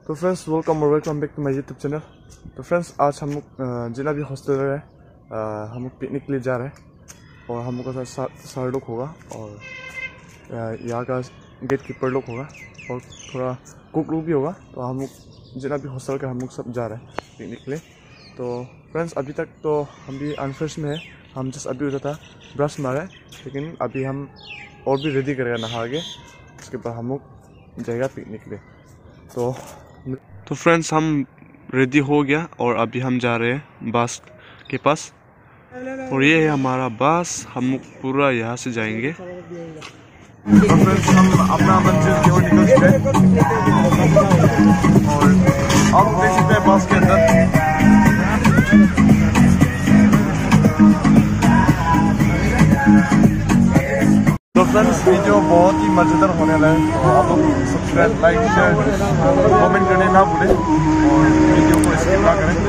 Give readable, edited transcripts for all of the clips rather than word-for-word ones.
तो friends welcome back to my YouTube channel. तो friends आज हम लोग जितना भी हॉस्टल है हम लोग पिकनिक के लिए जा रहे हैं और हम लोग का साथ सर लोग होगा और यहाँ का गेट कीपर लोग होगा और थोड़ा कुक लोग भी होगा। तो हम लोग जितना भी हॉस्टल का हम लोग सब जा रहे हैं पिकनिक के लिए। तो फ्रेंड्स अभी तक तो हम भी अनफ्रेश में है, हम जस्ट अभी उठा था ब्रश मारे, लेकिन अभी हम और भी रेडी करेगा नहा के, उसके बाद हम लोग जाएगा पिकनिक के लिए। तो फ्रेंड्स हम रेडी हो गया और अभी हम जा रहे हैं बस के पास और ये है हमारा बस। हम पूरा यहाँ से जाएंगे। तो फ्रेंड्स हम अपना मंजिल की ओर निकल चुके हैं और अब देख सकते हैं बस के अंदर तो फ्रेंड्स वीडियो बहुत ही मजेदार होने वाला है। तो आप लोग सब्सक्राइब, लाइक, शेयर, कमेंट करने ना भूलें और वीडियो को स्किप ना करें।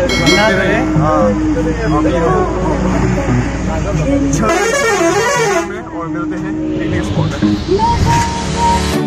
और मिलते हैं पिकनिक स्पॉट में।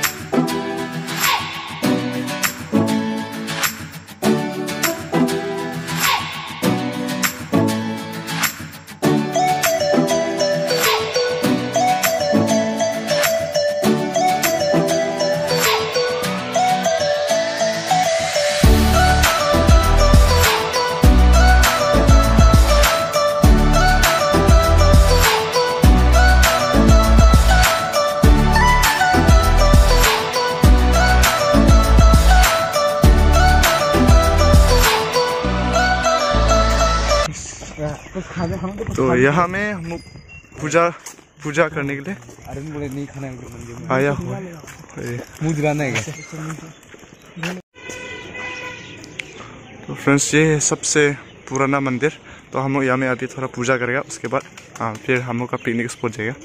तो यहाँ में हम पूजा करने के लिए आया हुआ है। तो फ्रेंड्स ये है सबसे पुराना मंदिर। तो हम लोग यहाँ में अभी थोड़ा पूजा करेगा, उसके बाद फिर हम लोग का पिकनिक स्पॉट जाएगा।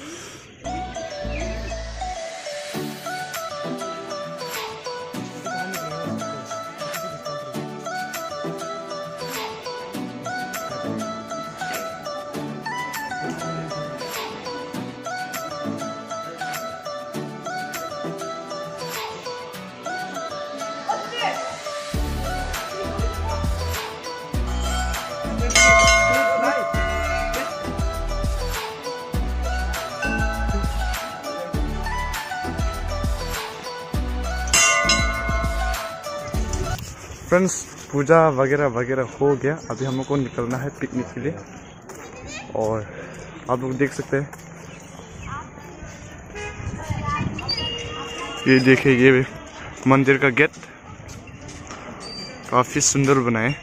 फ्रेंड्स पूजा वगैरह वगैरह हो गया, अभी हम लोग को निकलना है पिकनिक के लिए। और आप लोग देख सकते हैं, ये देखिए ये मंदिर का गेट काफी सुंदर बना है।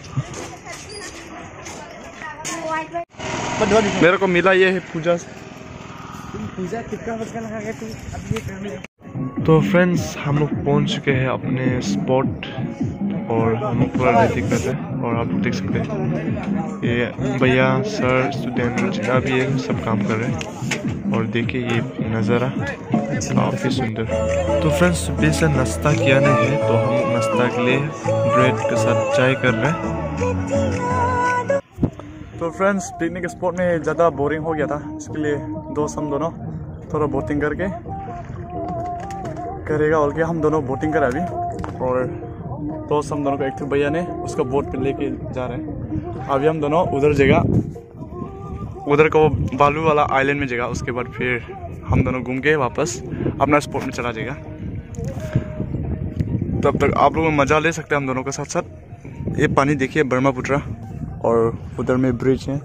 मेरे को मिला ये है पूजा कितना बचका लगा के तू अब ये करने। तो फ्रेंड्स हम लोग पहुंच चुके हैं अपने स्पॉट और हम लोग पूरा रेडी कर रहे हैं। और आप लोग देख सकते हैं ये भैया, सर, स्टूडेंट जितना भी है सब काम कर रहे हैं। और देखिए ये नज़ारा काफ़ी सुंदर। तो फ्रेंड्स सुबह से नाश्ता किया नहीं है, तो हम लोग नाश्ता के लिए ब्रेड के साथ चाय कर रहे हैं। तो फ्रेंड्स पिकनिक स्पॉट में ज़्यादा बोरिंग हो गया था, इसके लिए दोस्त हम दोनों थोड़ा बोटिंग करके करेगा। और क्या हम दोनों बोटिंग करें अभी, और दोस्त हम दोनों को एक तो भैया ने उसका बोट पे लेके जा रहे हैं। अभी हम दोनों उधर जगह, उधर को बालू वाला आइलैंड में जगह, उसके बाद फिर हम दोनों घूम के वापस अपना स्पॉट में चला जाएगा। तब तक आप लोग मज़ा ले सकते हैं हम दोनों के साथ साथ। ये पानी देखिए ब्रह्मपुत्र, और उधर में ब्रिज है,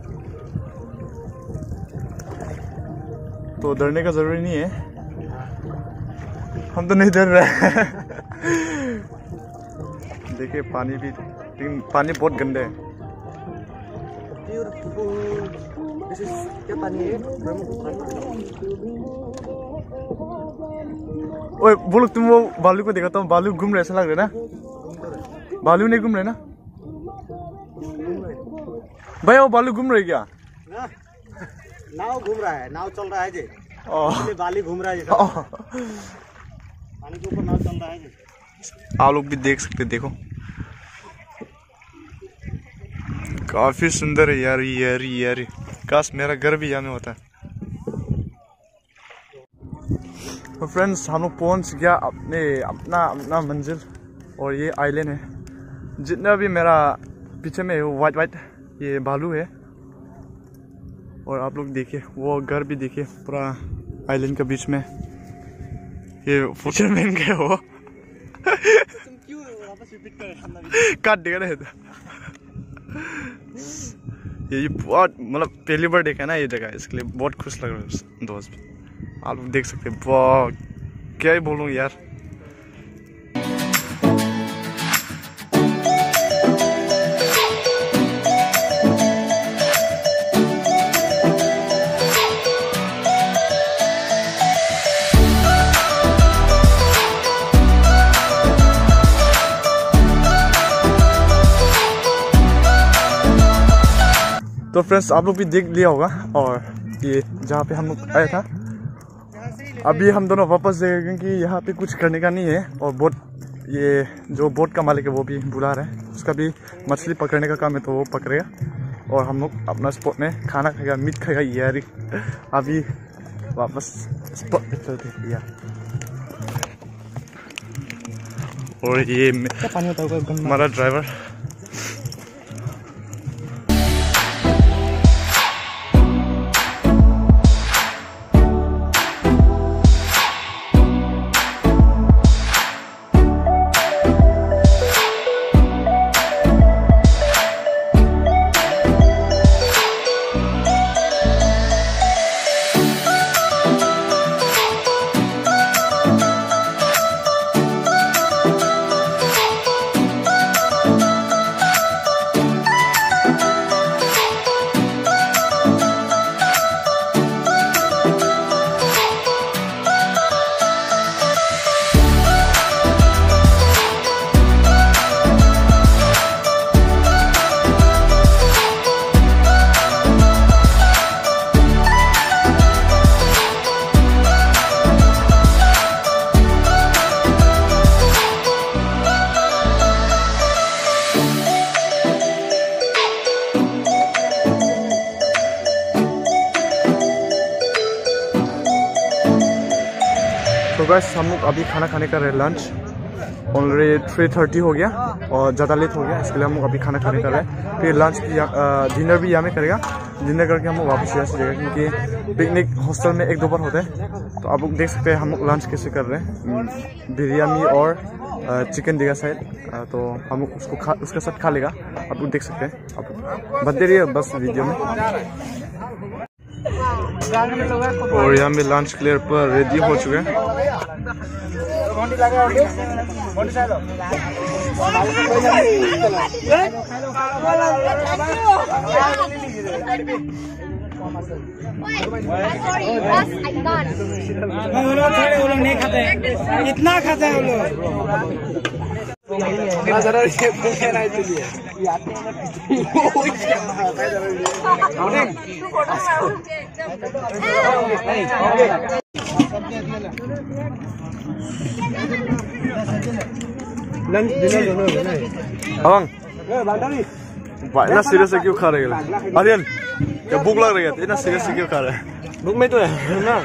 तो डरने का जरूरी नहीं है। हम तो नहीं डर रहे देखिए पानी भी, पानी बहुत गंदे है। ओए बोलो, तुम वो बालू को देखा, तो बालू घूम रहे ऐसा लग रहा है ना? बालू नहीं घूम रहे ना भैया? वो बालू घूम रहे क्या? नाव घूम रहा है, नाव चल रहा है जी। बाली घूम रहा है, पानी के ऊपर नाव चल रहा है जी। आप लोग भी देख सकते, देखो काफी सुंदर है यार। यार काश मेरा घर भी यहाँ में होता। तो फ्रेंड्स हम लोग पहुंच गया अपना मंजिल और ये आइलैंड है। जितना भी मेरा पीछे में वाइट वाइट ये बालू है और आप लोग देखिए वो घर भी देखिए पूरा आइलैंड के बीच में। ये फिशरमैन गए हो काट देगा ना ये बहुत मतलब पहली बार देखा ना ये जगह, इसके लिए बहुत खुश लग रहा है दोस्त। आप लोग देख सकते हैं बहुत क्या ही बोलूँ यार। तो फ्रेंड्स आप लोग भी देख लिया होगा और ये जहाँ पे हम लोग आया था अभी हम दोनों वापस जाएंगे क्योंकि यहाँ पे कुछ करने का नहीं है। और बोट ये जो बोट का मालिक है वो भी बुला रहा है, उसका भी मछली पकड़ने का काम है तो वो पकड़ेगा और हम लोग अपना स्पॉट में खाना खाएगा, मीट खाएगा यार। अभी वापस स्पॉट पे चलते हैं और ये हमारा ड्राइवर। तो गाइस हम लोग अभी खाना खाने का रहे लंच। ऑलरेडी 3:30 हो गया और ज़्यादा लेट हो गया, इसके लिए हम लोग अभी खाना खाने का रहे। फिर लंच भी डिनर भी यहाँ में करेगा। डिनर करके हम लोग वापस यहाँ से जाएगा क्योंकि पिकनिक हॉस्टल में 1-2 बार होता है। तो आप लोग देख सकते हैं हम लोग लंच कैसे कर रहे हैं। बिरयानी और चिकन देगा शायद, तो हम लोग उसके साथ खा लेगा। आप लोग देख सकते हैं, आप बनते रहिए बस वीडियो में। और यहाँ में लंच के लिए पर रेडी हो चुके हैं। नहीं खाते इतना खाते हैं लोग। इतना सीरियस से क्यों खा रहे हैं आर्यन? क्या भूख लग रही है? इतना सीरियस से क्यों खा रहे हैं? भूख में तो है ना।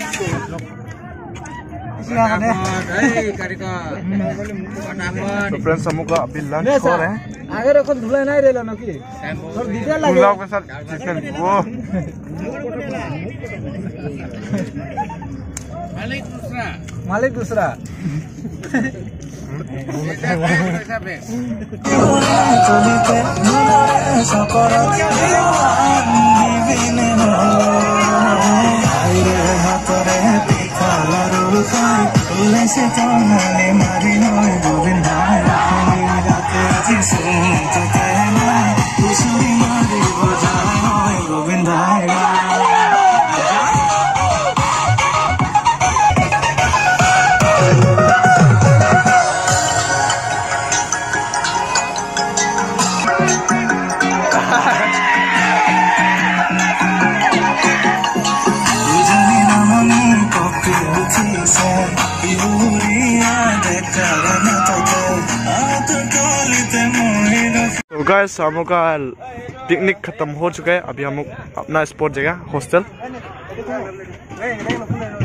तो फ्रेंड्स हम लोग का अभी लंच हो रहे हैं। आगे रखो धुला नहीं रे लो की और दीदा लगे पुलाव के साथ चिकन। वो मालिक दूसरा तो गाइस हम लोग का पिकनिक खत्म हो चुका है। अभी हम लोग अपना स्पॉट जगह हॉस्टल